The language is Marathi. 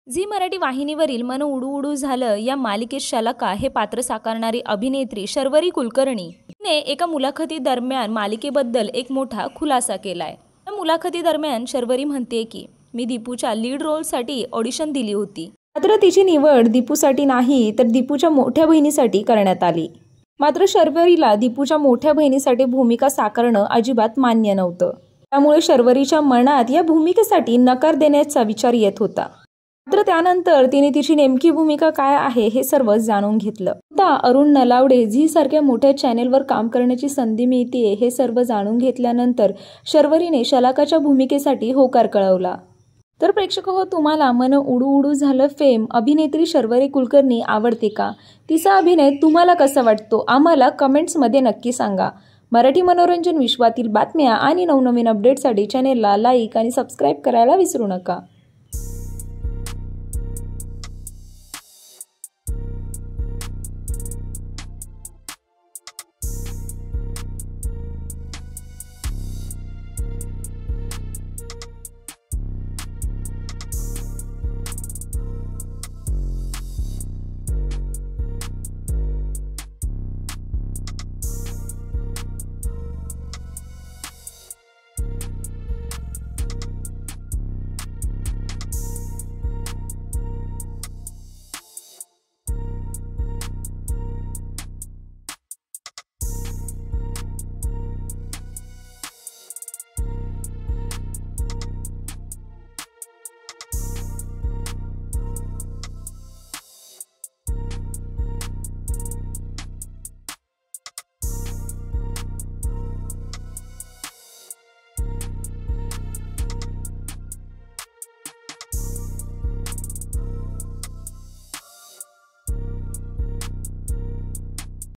झी मराठी वाहिनीवरील मन उडू उडू झालं या मालिकेत शलाका हे पात्र साकारणारी अभिनेत्री शर्वरी कुलकर्णी हिने एका मुलाखतीदरम्यान मालिकेबद्दल एक मोठा खुलासा केलाय। या मुलाखतीदरम्यान शर्वरी म्हणते की मी दीपूच्या लीड रोलसाठी ऑडिशन दिली होती, मात्र तिची निवड दीपूसाठी नाही तर दीपूच्या मोठ्या बहिणीसाठी करण्यात आली। मात्र शर्वरीला दीपूच्या मोठ्या बहिणीसाठी भूमिका साकारणं अजिबात मान्य नव्हतं, त्यामुळे शर्वरीच्या मनात या भूमिकेसाठी नकार देण्याचा विचार येत होता। मात्र त्यानंतर तिने तिची नेमकी भूमिका काय आहे हे सर्व जाणून घेतलं। आता अरुण नलावडे झी सारख्या मोठ्या चॅनेलवर काम करण्याची संधी मिळते हे सर्व जाणून घेतल्यानंतर शर्वरीने शलाकाच्या भूमिकेसाठी होकार कळवला। तर प्रेक्षक हो, तुम्हाला मन उडू उडू झालं फेम अभिनेत्री शर्वरी कुलकर्णी आवडते का? तिचा अभिनय तुम्हाला कसा वाटतो? आम्हाला कमेंट्समध्ये नक्की सांगा। मराठी मनोरंजन विश्वातील बातम्या आणि नवनवीन अपडेटसाठी चॅनेलला लाईक आणि सबस्क्राईब करायला विसरू नका।